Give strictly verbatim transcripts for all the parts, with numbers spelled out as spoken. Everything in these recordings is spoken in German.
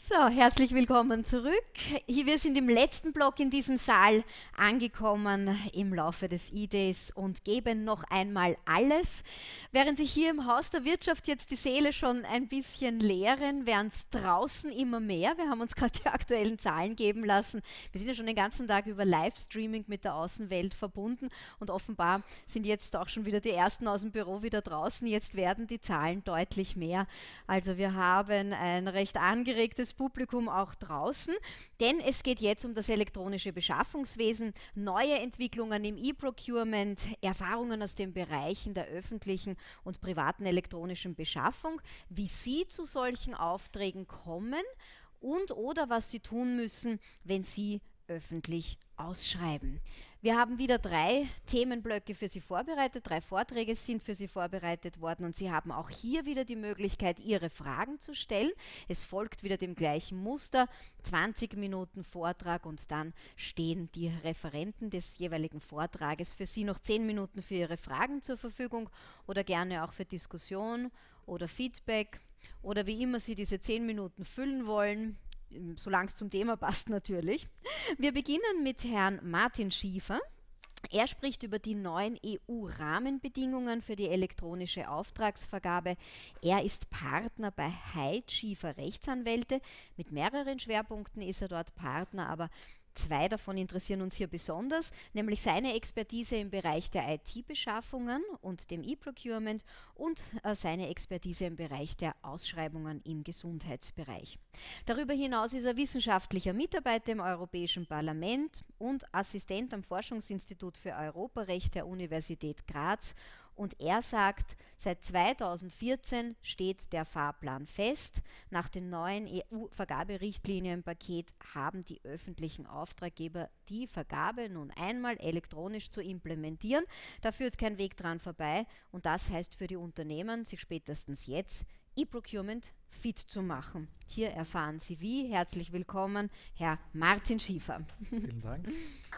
So, herzlich willkommen zurück. Hier, wir sind im letzten Block in diesem Saal angekommen im Laufe des I-Days und geben noch einmal alles. Während sich hier im Haus der Wirtschaft jetzt die Seele schon ein bisschen leeren, werden es draußen immer mehr. Wir haben uns gerade die aktuellen Zahlen geben lassen. Wir sind ja schon den ganzen Tag über Livestreaming mit der Außenwelt verbunden und offenbar sind jetzt auch schon wieder die Ersten aus dem Büro wieder draußen. Jetzt werden die Zahlen deutlich mehr. Also wir haben ein recht angeregtes Publikum auch draußen, denn es geht jetzt um das elektronische Beschaffungswesen, neue Entwicklungen im E-Procurement, Erfahrungen aus den Bereichen der öffentlichen und privaten elektronischen Beschaffung, wie Sie zu solchen Aufträgen kommen und oder was Sie tun müssen, wenn Sie öffentlich ausschreiben. Wir haben wieder drei Themenblöcke für Sie vorbereitet, drei Vorträge sind für Sie vorbereitet worden und Sie haben auch hier wieder die Möglichkeit, Ihre Fragen zu stellen. Es folgt wieder dem gleichen Muster, zwanzig Minuten Vortrag und dann stehen die Referenten des jeweiligen Vortrages für Sie noch zehn Minuten für Ihre Fragen zur Verfügung oder gerne auch für Diskussion oder Feedback oder wie immer Sie diese zehn Minuten füllen wollen. Solange es zum Thema passt natürlich. Wir beginnen mit Herrn Martin Schiefer. Er spricht über die neuen E U-Rahmenbedingungen für die elektronische Auftragsvergabe. Er ist Partner bei Heid Schiefer Rechtsanwälte. Mit mehreren Schwerpunkten ist er dort Partner, aber zwei davon interessieren uns hier besonders, nämlich seine Expertise im Bereich der I T-Beschaffungen und dem E-Procurement und äh, seine Expertise im Bereich der Ausschreibungen im Gesundheitsbereich. Darüber hinaus ist er wissenschaftlicher Mitarbeiter im Europäischen Parlament und Assistent am Forschungsinstitut für Europarecht der Universität Graz. Und er sagt, seit zweitausendvierzehn steht der Fahrplan fest. Nach dem neuen E U-Vergaberichtlinienpaket haben die öffentlichen Auftraggeber die Vergabe nun einmal elektronisch zu implementieren. Da führt kein Weg dran vorbei. Und das heißt für die Unternehmen, sich spätestens jetzt E-Procurement fit zu machen. Hier erfahren Sie wie. Herzlich willkommen, Herr Martin Schiefer. Vielen Dank.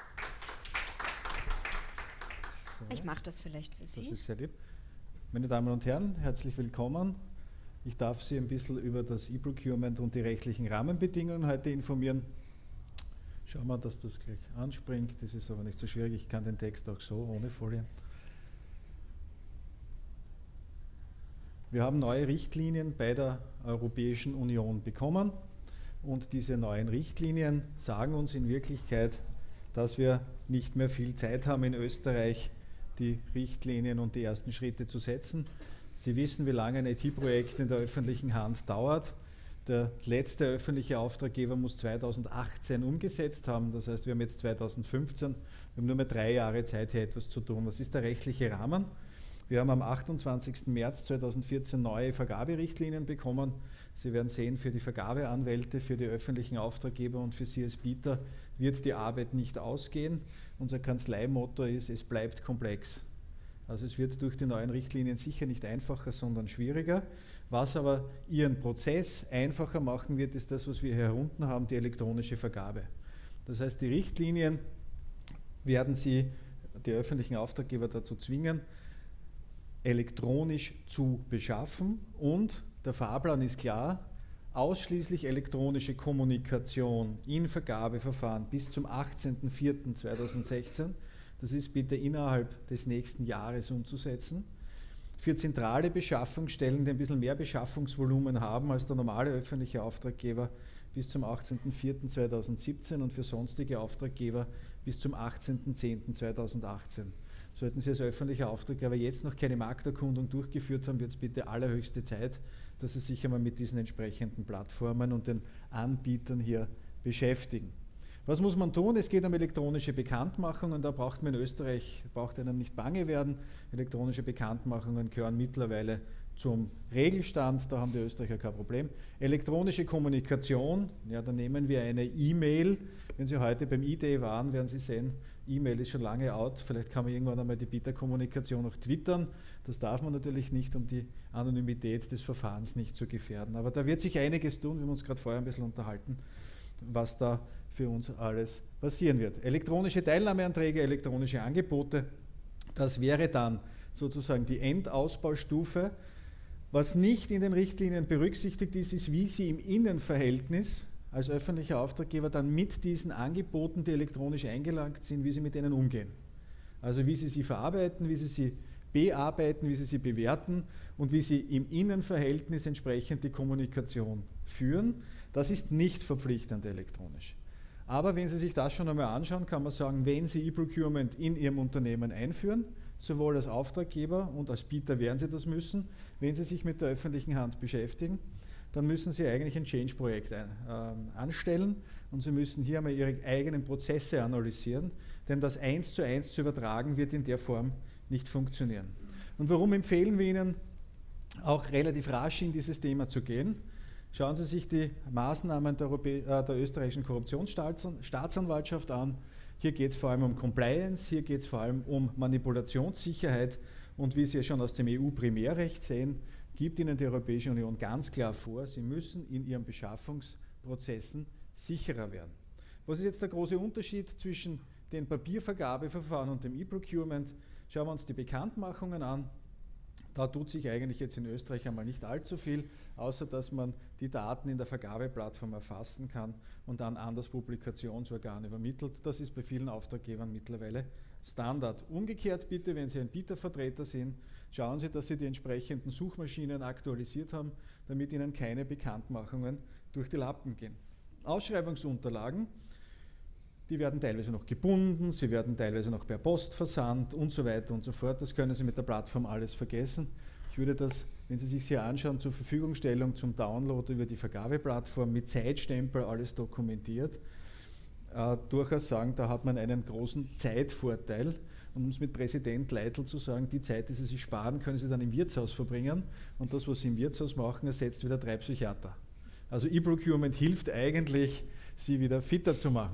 Ich mache das vielleicht für Sie. Das ist sehr lieb. Meine Damen und Herren, herzlich willkommen. Ich darf Sie ein bisschen über das E-Procurement und die rechtlichen Rahmenbedingungen heute informieren. Schauen wir, dass das gleich anspringt. Das ist aber nicht so schwierig. Ich kann den Text auch so, ohne Folien. Wir haben neue Richtlinien bei der Europäischen Union bekommen. Und diese neuen Richtlinien sagen uns in Wirklichkeit, dass wir nicht mehr viel Zeit haben in Österreich, die Richtlinien und die ersten Schritte zu setzen. Sie wissen, wie lange ein I T-Projekt in der öffentlichen Hand dauert. Der letzte öffentliche Auftraggeber muss zweitausendachtzehn umgesetzt haben. Das heißt, wir haben jetzt zweitausendfünfzehn. Wir haben nur mehr drei Jahre Zeit, hier etwas zu tun. Was ist der rechtliche Rahmen? Wir haben am achtundzwanzigsten März zweitausendvierzehn neue Vergaberichtlinien bekommen. Sie werden sehen, für die Vergabeanwälte, für die öffentlichen Auftraggeber und für Sie als Bieter wird die Arbeit nicht ausgehen. Unser Kanzleimotto ist, es bleibt komplex. Also es wird durch die neuen Richtlinien sicher nicht einfacher, sondern schwieriger. Was aber Ihren Prozess einfacher machen wird, ist das, was wir hier unten haben, die elektronische Vergabe. Das heißt, die Richtlinien werden Sie, die öffentlichen Auftraggeber, dazu zwingen, elektronisch zu beschaffen und der Fahrplan ist klar, ausschließlich elektronische Kommunikation in Vergabeverfahren bis zum achtzehnten vierten zweitausendsechzehn, das ist bitte innerhalb des nächsten Jahres umzusetzen. Für zentrale Beschaffungsstellen, die ein bisschen mehr Beschaffungsvolumen haben als der normale öffentliche Auftraggeber, bis zum achtzehnten vierten zweitausendsiebzehn und für sonstige Auftraggeber bis zum achtzehnten zehnten zweitausendachtzehn. Sollten Sie als öffentlicher Auftraggeber jetzt noch keine Markterkundung durchgeführt haben, wird es bitte allerhöchste Zeit, dass Sie sich einmal mit diesen entsprechenden Plattformen und den Anbietern hier beschäftigen. Was muss man tun? Es geht um elektronische Bekanntmachungen. Da braucht man in Österreich, braucht einem nicht bange werden. Elektronische Bekanntmachungen gehören mittlerweile zum Regelstand, da haben die Österreicher kein Problem. Elektronische Kommunikation, ja, da nehmen wir eine E-Mail. Wenn Sie heute beim I-Day waren, werden Sie sehen, E-Mail ist schon lange out. Vielleicht kann man irgendwann einmal die Bieterkommunikation noch twittern. Das darf man natürlich nicht, um die Anonymität des Verfahrens nicht zu gefährden. Aber da wird sich einiges tun, wir haben uns gerade vorher ein bisschen unterhalten, was da für uns alles passieren wird. Elektronische Teilnahmeanträge, elektronische Angebote, das wäre dann sozusagen die Endausbaustufe. Was nicht in den Richtlinien berücksichtigt ist, ist, wie Sie im Innenverhältnis als öffentlicher Auftraggeber dann mit diesen Angeboten, die elektronisch eingelangt sind, wie Sie mit denen umgehen. Also wie Sie sie verarbeiten, wie Sie sie bearbeiten, wie Sie sie bewerten und wie Sie im Innenverhältnis entsprechend die Kommunikation führen. Das ist nicht verpflichtend elektronisch. Aber wenn Sie sich das schon einmal anschauen, kann man sagen, wenn Sie E-Procurement in Ihrem Unternehmen einführen, sowohl als Auftraggeber und als Bieter werden Sie das müssen, wenn Sie sich mit der öffentlichen Hand beschäftigen, dann müssen Sie eigentlich ein Change-Projekt ein, äh, anstellen und Sie müssen hier einmal Ihre eigenen Prozesse analysieren, denn das eins zu eins zu übertragen wird in der Form nicht funktionieren. Und warum empfehlen wir Ihnen auch relativ rasch in dieses Thema zu gehen? Schauen Sie sich die Maßnahmen der, Europä äh, der österreichischen Korruptionsstaatsanwaltschaft an. Hier geht es vor allem um Compliance, hier geht es vor allem um Manipulationssicherheit und wie Sie schon aus dem E U-Primärrecht sehen, gibt Ihnen die Europäische Union ganz klar vor, Sie müssen in Ihren Beschaffungsprozessen sicherer werden. Was ist jetzt der große Unterschied zwischen den Papiervergabeverfahren und dem E-Procurement? Schauen wir uns die Bekanntmachungen an. Da tut sich eigentlich jetzt in Österreich einmal nicht allzu viel, außer dass man die Daten in der Vergabeplattform erfassen kann und dann an das Publikationsorgan übermittelt. Das ist bei vielen Auftraggebern mittlerweile Standard. Umgekehrt bitte, wenn Sie ein Bietervertreter sind, schauen Sie, dass Sie die entsprechenden Suchmaschinen aktualisiert haben, damit Ihnen keine Bekanntmachungen durch die Lappen gehen. Ausschreibungsunterlagen, die werden teilweise noch gebunden, sie werden teilweise noch per Post versandt und so weiter und so fort. Das können Sie mit der Plattform alles vergessen. Ich würde das, wenn Sie sich hier anschauen, zur Verfügungstellung zum Download über die Vergabeplattform mit Zeitstempel alles dokumentiert, äh, durchaus sagen, da hat man einen großen Zeitvorteil. Und um es mit Präsident Leitl zu sagen, die Zeit, die Sie sich sparen, können Sie dann im Wirtshaus verbringen und das, was Sie im Wirtshaus machen, ersetzt wieder drei Psychiater. Also E-Procurement hilft eigentlich, Sie wieder fitter zu machen.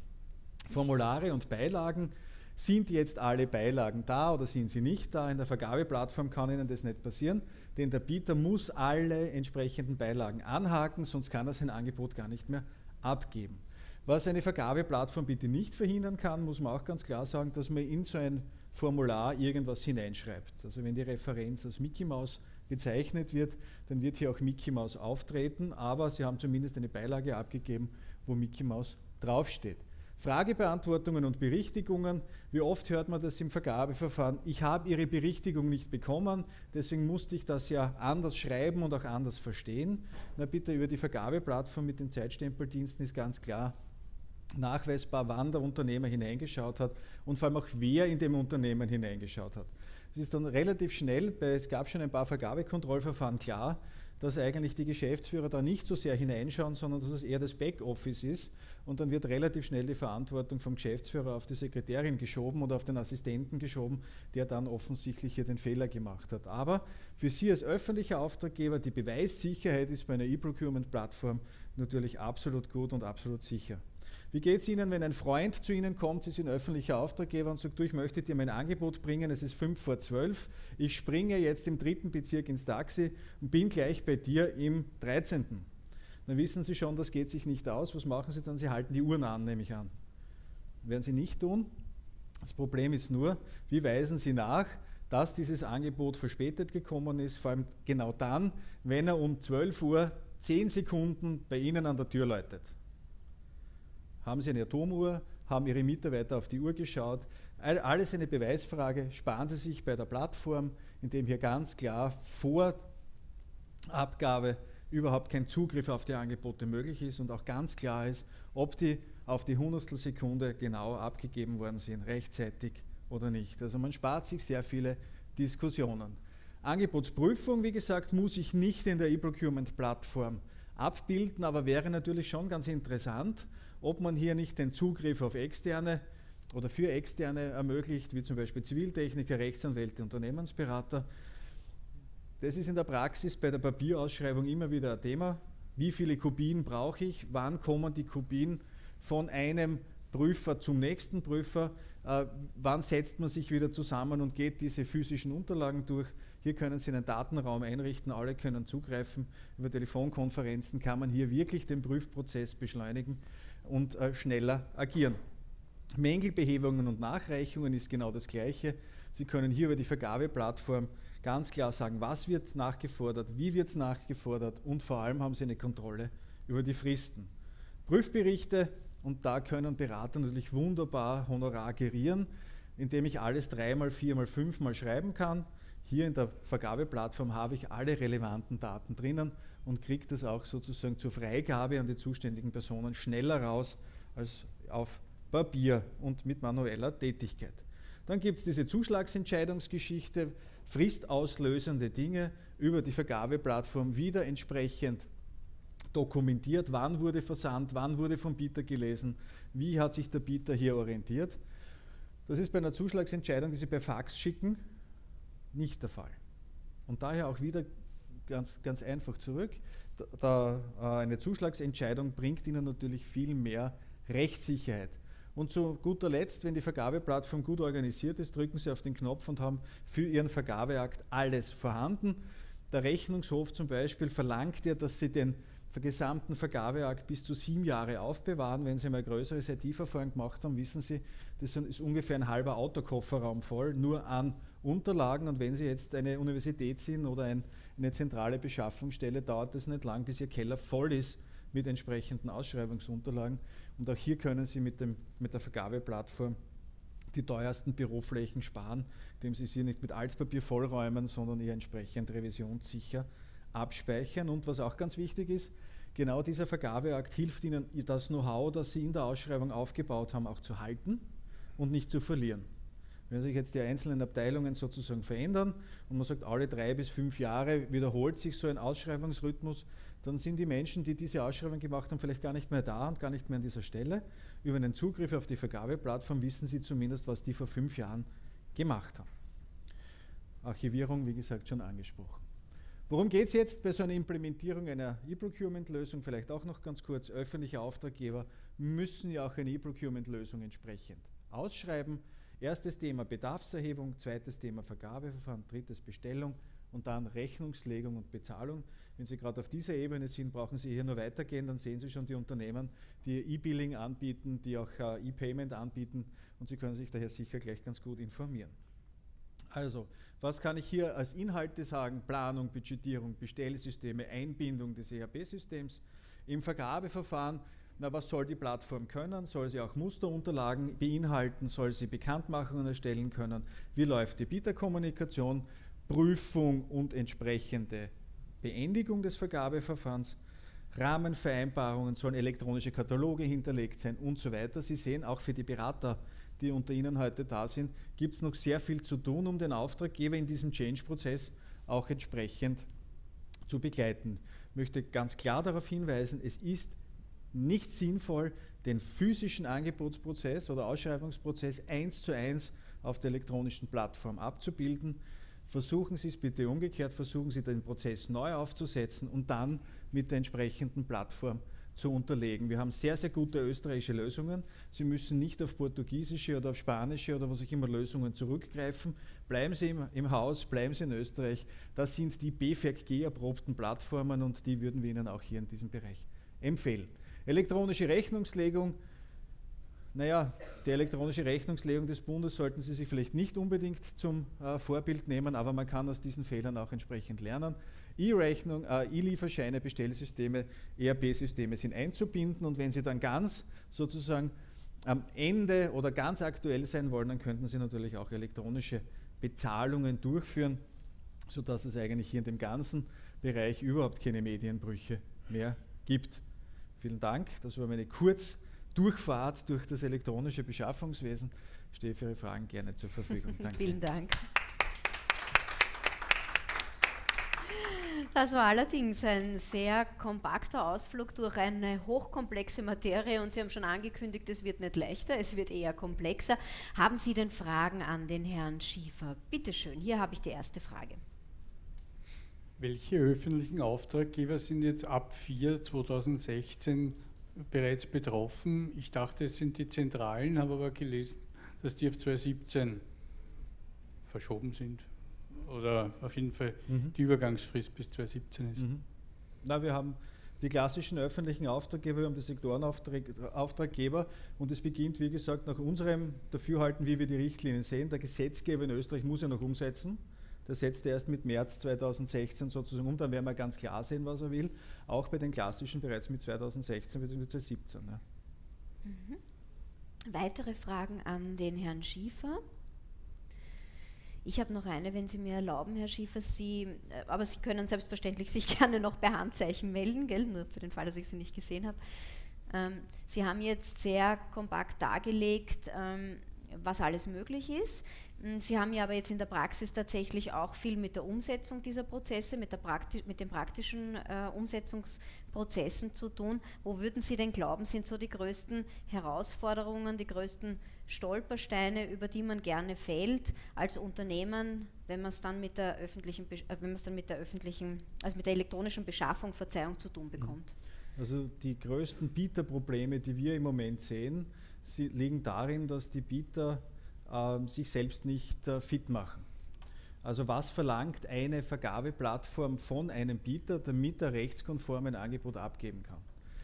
Formulare und Beilagen, sind jetzt alle Beilagen da oder sind sie nicht da? In der Vergabeplattform kann Ihnen das nicht passieren, denn der Bieter muss alle entsprechenden Beilagen anhaken, sonst kann er sein Angebot gar nicht mehr abgeben. Was eine Vergabeplattform bitte nicht verhindern kann, muss man auch ganz klar sagen, dass man in so ein Formular irgendwas hineinschreibt. Also wenn die Referenz als Mickey Maus bezeichnet wird, dann wird hier auch Mickey Maus auftreten, aber Sie haben zumindest eine Beilage abgegeben, wo Mickey Maus draufsteht. Fragebeantwortungen und Berichtigungen. Wie oft hört man das im Vergabeverfahren? Ich habe Ihre Berichtigung nicht bekommen, deswegen musste ich das ja anders schreiben und auch anders verstehen. Na bitte, über die Vergabeplattform mit den Zeitstempeldiensten ist ganz klar nachweisbar, wann der Unternehmer hineingeschaut hat und vor allem auch wer in dem Unternehmen hineingeschaut hat. Es ist dann relativ schnell, es gab schon ein paar Vergabekontrollverfahren, klar, dass eigentlich die Geschäftsführer da nicht so sehr hineinschauen, sondern dass es eher das Backoffice ist und dann wird relativ schnell die Verantwortung vom Geschäftsführer auf die Sekretärin geschoben oder auf den Assistenten geschoben, der dann offensichtlich hier den Fehler gemacht hat. Aber für Sie als öffentlicher Auftraggeber, die Beweissicherheit ist bei einer E-Procurement-Plattform natürlich absolut gut und absolut sicher. Wie geht es Ihnen, wenn ein Freund zu Ihnen kommt, Sie sind öffentlicher Auftraggeber und sagt, du, ich möchte dir mein Angebot bringen, es ist fünf vor zwölf, ich springe jetzt im dritten Bezirk ins Taxi und bin gleich bei dir im dreizehnten Dann wissen Sie schon, das geht sich nicht aus. Was machen Sie dann? Sie halten die Uhren an, nehme ich an. Werden Sie nicht tun. Das Problem ist nur, wie weisen Sie nach, dass dieses Angebot verspätet gekommen ist, vor allem genau dann, wenn er um zwölf Uhr zehn Sekunden bei Ihnen an der Tür läutet. Haben Sie eine Atomuhr, haben Ihre Mitarbeiter auf die Uhr geschaut. Alles eine Beweisfrage, sparen Sie sich bei der Plattform, indem hier ganz klar vor Abgabe überhaupt kein Zugriff auf die Angebote möglich ist und auch ganz klar ist, ob die auf die Hundertstelsekunde genau abgegeben worden sind, rechtzeitig oder nicht. Also man spart sich sehr viele Diskussionen. Angebotsprüfung, wie gesagt, muss ich nicht in der E-Procurement-Plattform abbilden, aber wäre natürlich schon ganz interessant, ob man hier nicht den Zugriff auf Externe oder für Externe ermöglicht, wie zum Beispiel Ziviltechniker, Rechtsanwälte, Unternehmensberater. Das ist in der Praxis bei der Papierausschreibung immer wieder ein Thema. Wie viele Kopien brauche ich? Wann kommen die Kopien von einem Prüfer zum nächsten Prüfer? Äh, wann setzt man sich wieder zusammen und geht diese physischen Unterlagen durch? Hier können Sie einen Datenraum einrichten, alle können zugreifen. Über Telefonkonferenzen kann man hier wirklich den Prüfprozess beschleunigen und äh, schneller agieren. Mängelbehebungen und Nachreichungen ist genau das Gleiche. Sie können hier über die Vergabeplattform ganz klar sagen, was wird nachgefordert, wie wird es nachgefordert und vor allem haben Sie eine Kontrolle über die Fristen. Prüfberichte, und da können Berater natürlich wunderbar Honorar gerieren, indem ich alles dreimal, viermal, fünfmal schreiben kann. Hier in der Vergabeplattform habe ich alle relevanten Daten drinnen und kriege das auch sozusagen zur Freigabe an die zuständigen Personen schneller raus als auf Papier und mit manueller Tätigkeit. Dann gibt es diese Zuschlagsentscheidungsgeschichte, fristauslösende Dinge über die Vergabeplattform wieder entsprechend dokumentiert, wann wurde versandt, wann wurde vom Bieter gelesen, wie hat sich der Bieter hier orientiert. Das ist bei einer Zuschlagsentscheidung, die Sie per Fax schicken, nicht der Fall. Und daher auch wieder ganz, ganz einfach zurück, da, da, eine Zuschlagsentscheidung bringt Ihnen natürlich viel mehr Rechtssicherheit. Und zu guter Letzt, wenn die Vergabeplattform gut organisiert ist, drücken Sie auf den Knopf und haben für Ihren Vergabeakt alles vorhanden. Der Rechnungshof zum Beispiel verlangt ja, dass Sie den gesamten Vergabeakt bis zu sieben Jahre aufbewahren. Wenn Sie mal ein größeres I T-Verfahren gemacht haben, wissen Sie, das ist ungefähr ein halber Autokofferraum voll, nur an Unterlagen. Und wenn Sie jetzt eine Universität sind oder ein, eine zentrale Beschaffungsstelle, dauert es nicht lang, bis Ihr Keller voll ist mit entsprechenden Ausschreibungsunterlagen. Und auch hier können Sie mit, dem, mit der Vergabeplattform die teuersten Büroflächen sparen, indem Sie sie nicht mit Altpapier vollräumen, sondern eher entsprechend revisionssicher abspeichern. Und was auch ganz wichtig ist, genau dieser Vergabeakt hilft Ihnen, das Know-how, das Sie in der Ausschreibung aufgebaut haben, auch zu halten und nicht zu verlieren. Wenn sich jetzt die einzelnen Abteilungen sozusagen verändern und man sagt, alle drei bis fünf Jahre wiederholt sich so ein Ausschreibungsrhythmus, dann sind die Menschen, die diese Ausschreibung gemacht haben, vielleicht gar nicht mehr da und gar nicht mehr an dieser Stelle. Über einen Zugriff auf die Vergabeplattform wissen Sie zumindest, was die vor fünf Jahren gemacht haben. Archivierung, wie gesagt, schon angesprochen. Worum geht es jetzt bei so einer Implementierung einer E-Procurement-Lösung? Vielleicht auch noch ganz kurz, öffentliche Auftraggeber müssen ja auch eine E-Procurement-Lösung entsprechend ausschreiben. Erstes Thema Bedarfserhebung, zweites Thema Vergabeverfahren, drittes Bestellung und dann Rechnungslegung und Bezahlung. Wenn Sie gerade auf dieser Ebene sind, brauchen Sie hier nur weitergehen, dann sehen Sie schon die Unternehmen, die E-Billing anbieten, die auch uh, E-Payment anbieten und Sie können sich daher sicher gleich ganz gut informieren. Also, was kann ich hier als Inhalte sagen? Planung, Budgetierung, Bestellsysteme, Einbindung des E R P-Systems. Im Vergabeverfahren, na, was soll die Plattform können? Soll sie auch Musterunterlagen beinhalten? Soll sie Bekanntmachungen erstellen können? Wie läuft die Bieterkommunikation? Prüfung und entsprechende Beendigung des Vergabeverfahrens. Rahmenvereinbarungen, sollen elektronische Kataloge hinterlegt sein und so weiter. Sie sehen, auch für die Berater, die unter Ihnen heute da sind, gibt es noch sehr viel zu tun, um den Auftraggeber in diesem Change-Prozess auch entsprechend zu begleiten. Ich möchte ganz klar darauf hinweisen, es ist nicht sinnvoll, den physischen Angebotsprozess oder Ausschreibungsprozess eins zu eins auf der elektronischen Plattform abzubilden. Versuchen Sie es bitte umgekehrt, versuchen Sie den Prozess neu aufzusetzen und dann mit der entsprechenden Plattform zu unterlegen. Wir haben sehr, sehr gute österreichische Lösungen. Sie müssen nicht auf portugiesische oder auf spanische oder was auch immer Lösungen zurückgreifen. Bleiben Sie im, im Haus, bleiben Sie in Österreich. Das sind die B F A G G-erprobten Plattformen und die würden wir Ihnen auch hier in diesem Bereich empfehlen. Elektronische Rechnungslegung. Naja, die elektronische Rechnungslegung des Bundes sollten Sie sich vielleicht nicht unbedingt zum äh, Vorbild nehmen, aber man kann aus diesen Fehlern auch entsprechend lernen. E-Rechnung, äh, E-Lieferscheine, Bestellsysteme, E R P-Systeme sind einzubinden und wenn Sie dann ganz sozusagen am Ende oder ganz aktuell sein wollen, dann könnten Sie natürlich auch elektronische Bezahlungen durchführen, sodass es eigentlich hier in dem ganzen Bereich überhaupt keine Medienbrüche mehr gibt. Vielen Dank, das war meine Kurz- Durchfahrt durch das elektronische Beschaffungswesen. Ich stehe für Ihre Fragen gerne zur Verfügung. Danke. Vielen Dank. Das war allerdings ein sehr kompakter Ausflug durch eine hochkomplexe Materie und Sie haben schon angekündigt, es wird nicht leichter, es wird eher komplexer. Haben Sie denn Fragen an den Herrn Schiefer? Bitte schön, hier habe ich die erste Frage. Welche öffentlichen Auftraggeber sind jetzt ab vier zweitausendsechzehn bereits betroffen? Ich dachte, es sind die Zentralen, habe aber gelesen, dass die auf zweitausendsiebzehn verschoben sind. Oder auf jeden Fall mhm. die Übergangsfrist bis zweitausendsiebzehn ist. Mhm. Na, wir haben die klassischen öffentlichen Auftraggeber, wir haben die Sektorenauftraggeber und es beginnt, wie gesagt, nach unserem Dafürhalten, wie wir die Richtlinien sehen. Der Gesetzgeber in Österreich muss ja noch umsetzen. Der setzt erst mit März zweitausendsechzehn sozusagen um, dann werden wir ganz klar sehen, was er will. Auch bei den klassischen bereits mit zweitausendsechzehn bzw. zweitausendsiebzehn. Ja. Mhm. Weitere Fragen an den Herrn Schiefer? Ich habe noch eine, wenn Sie mir erlauben, Herr Schiefer, Sie, aber Sie können selbstverständlich sich gerne noch per Handzeichen melden, gell? Nur für den Fall, dass ich Sie nicht gesehen habe. Ähm, Sie haben jetzt sehr kompakt dargelegt, ähm, was alles möglich ist. Sie haben ja aber jetzt in der Praxis tatsächlich auch viel mit der Umsetzung dieser Prozesse, mit, der Prakti mit den praktischen äh, Umsetzungsprozessen zu tun. Wo würden Sie denn glauben, sind so die größten Herausforderungen, die größten Stolpersteine, über die man gerne fällt als Unternehmen, wenn man es dann mit der öffentlichen, äh, wenn man es dann mit der öffentlichen, also mit der elektronischen Beschaffung, Verzeihung, zu tun bekommt? Also die größten Bieterprobleme, die wir im Moment sehen, sie liegen darin, dass die Bieter äh, sich selbst nicht äh, fit machen. Also was verlangt eine Vergabeplattform von einem Bieter, damit er rechtskonform ein Angebot abgeben kann?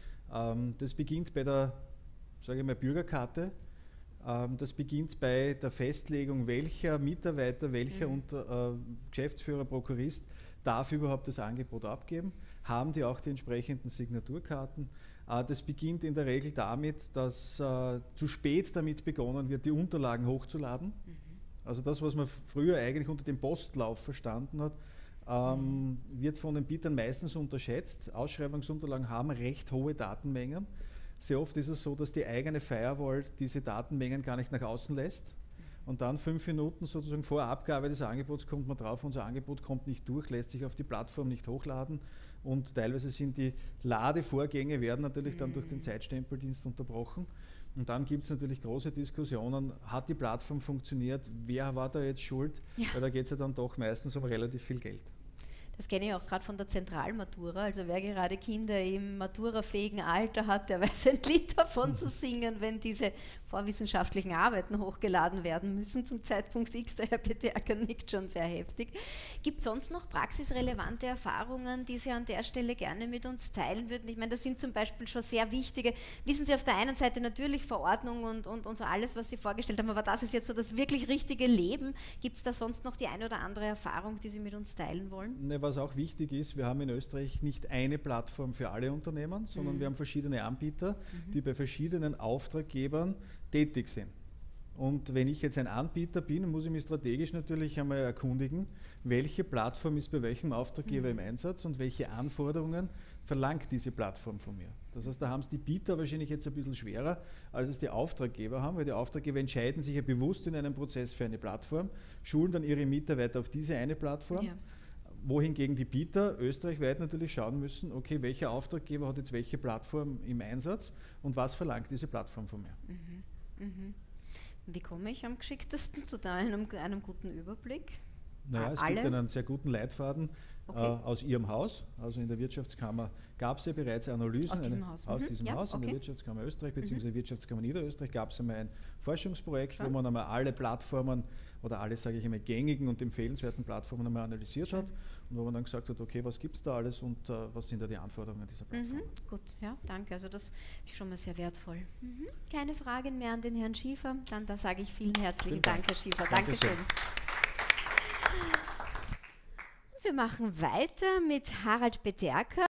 Ähm, das beginnt bei der, sage ich mal, Bürgerkarte. Ähm, das beginnt bei der Festlegung, welcher Mitarbeiter, welcher mhm. unter, äh, Geschäftsführer, Prokurist darf überhaupt das Angebot abgeben. Haben die auch die entsprechenden Signaturkarten. Äh, das beginnt in der Regel damit, dass äh, zu spät damit begonnen wird, die Unterlagen hochzuladen. Mhm. Also das, was man früher eigentlich unter dem Postlauf verstanden hat, ähm, mhm. wird von den Bietern meistens unterschätzt. Ausschreibungsunterlagen haben recht hohe Datenmengen. Sehr oft ist es so, dass die eigene Firewall diese Datenmengen gar nicht nach außen lässt. Und dann fünf Minuten sozusagen vor Abgabe des Angebots kommt man drauf, unser Angebot kommt nicht durch, lässt sich auf die Plattform nicht hochladen und teilweise sind die Ladevorgänge werden natürlich dann durch den Zeitstempeldienst unterbrochen. Und dann gibt es natürlich große Diskussionen, hat die Plattform funktioniert, wer war da jetzt schuld, ja. Weil da geht es ja dann doch meistens um relativ viel Geld. Das kenne ich auch gerade von der Zentralmatura, also wer gerade Kinder im maturafähigen Alter hat, der weiß ein Lied davon zu singen, wenn diese vorwissenschaftlichen Arbeiten hochgeladen werden müssen zum Zeitpunkt X, der Herr Peterka nickt schon sehr heftig. Gibt es sonst noch praxisrelevante Erfahrungen, die Sie an der Stelle gerne mit uns teilen würden? Ich meine, das sind zum Beispiel schon sehr wichtige, wissen Sie, auf der einen Seite natürlich Verordnung und, und, und so alles, was Sie vorgestellt haben, aber das ist jetzt so das wirklich richtige Leben. Gibt es da sonst noch die eine oder andere Erfahrung, die Sie mit uns teilen wollen? Ne, was auch wichtig ist, wir haben in Österreich nicht eine Plattform für alle Unternehmen, sondern mhm. wir haben verschiedene Anbieter, mhm. die bei verschiedenen Auftraggebern tätig sind. Und wenn ich jetzt ein Anbieter bin, muss ich mich strategisch natürlich einmal erkundigen, welche Plattform ist bei welchem Auftraggeber mhm. im Einsatz und welche Anforderungen verlangt diese Plattform von mir. Das heißt, da haben es die Bieter wahrscheinlich jetzt ein bisschen schwerer, als es die Auftraggeber haben, weil die Auftraggeber entscheiden sich ja bewusst in einem Prozess für eine Plattform, schulen dann ihre Mitarbeiter auf diese eine Plattform. Ja. Wohingegen die Bieter österreichweit natürlich schauen müssen, okay, welcher Auftraggeber hat jetzt welche Plattform im Einsatz und was verlangt diese Plattform von mir. Mhm. Mhm. Wie komme ich am geschicktesten zu einem, einem guten Überblick? Naja, es Alle? gibt einen sehr guten Leitfaden okay. äh, aus Ihrem Haus, also in der Wirtschaftskammer gab es ja bereits Analysen. Aus diesem eine, Haus, aus mhm. diesem ja, Haus okay. in der Wirtschaftskammer Österreich bzw. Mhm. Wirtschaftskammer Niederösterreich gab es einmal ein Forschungsprojekt, Schön. wo man einmal alle Plattformen oder alle, sage ich einmal, gängigen und empfehlenswerten Plattformen einmal analysiert Schön. hat und wo man dann gesagt hat, okay, was gibt es da alles und uh, was sind da die Anforderungen dieser Plattform. Mhm. Gut, ja, danke. Also das ist schon mal sehr wertvoll. Mhm. Keine Fragen mehr an den Herrn Schiefer. Dann da sage ich vielen herzlichen vielen Dank, Dank, Herr Schiefer. Dankeschön. Dankeschön. Wir machen weiter mit Harald Peterka.